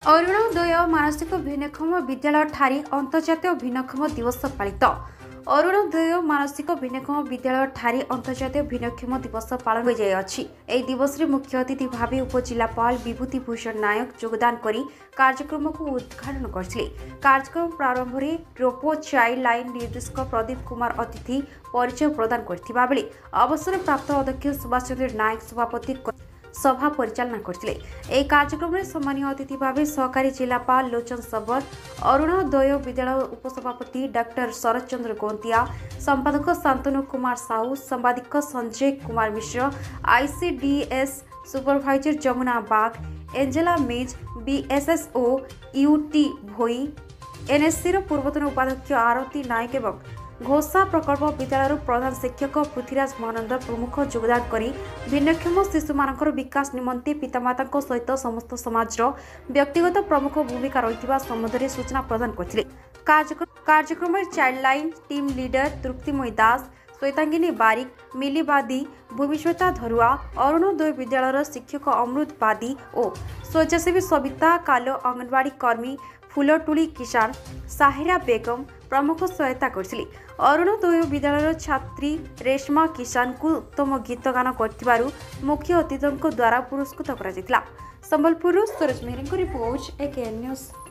अरुणोदय मानसिक भिन्नक्षम विद्यालय ठारी अंतर्जातीय भिन्नक्षम दिवस पालित। अरुणोदय मानसिक भिन्नक्षम विद्यालय ठारी अंतर्जातीय भिन्नक्षम दिवस पालन हो दिवस में मुख्य अतिथि भाव उपजिलापाल विभूति भूषण नायक योगदान कर कार्यक्रम को उद्घाटन करते। कार्यक्रम प्रारंभ में रोपो चाइल्ड लाइन निर्देशक प्रदीप कुमार अतिथि परिचय प्रदान करथिबा बेले अवसर प्राप्त अध्यक्ष सुभाष चंद्र नायक सभापति सभा परिचालना करथिले। एही कार्यक्रम में सम्मानीय अतिथि भाव सहकारी जिलापाल लोचन सबर, अरुणोदय विद्यालय उपसभापति डॉक्टर शरद चंद्र गोंतिया, संपादक शांतनु कुमार साहू, संवादिक Sanjay Kumar Mishra, ICDS supervisor Jamuna Bag, Angela Mez, BSSO UT भोई, एनएससी पूर्वतन उपाध्यक्ष आरती नायक एवं घोषा प्रकल्प विद्यालय प्रधान शिक्षक पृथ्वीराज महानंद प्रमुख योगदान करी भिन्नक्षम शिशु मानकर विकास निमंते पितामाता सहित समस्त समाज व्यक्तिगत प्रमुख भूमिका रही संबंध सूचना प्रदान करथिले। कार्यक्रम में child line team leader Triptimayee Das, Swetangini Barik, Mili Badi, Bhumisweta धरुआ, Arunoday विद्यालय शिक्षक अमृत बादी और स्वच्छासेवी सविता कालो, अंगनवाड़ी कर्मी फुलटुली किसान साहिरा बेगम प्रमुख सहायता करथिले। अरुणोदय विद्यालय छात्री रेशमा किसान को उत्तम गीत गान करथिबारु मुख्य अतिथियों द्वारा पुरस्कृत करा संबलपुर सूरज मेहरी रिपोर्ट एकेएन न्यूज।